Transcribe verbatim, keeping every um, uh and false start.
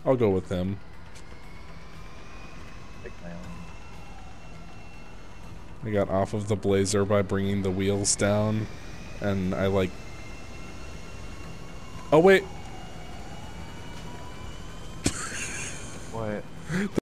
I'll go with him. Pick my own. I got off of the Blazer by bringing the wheels down, and I like... Oh, wait! What?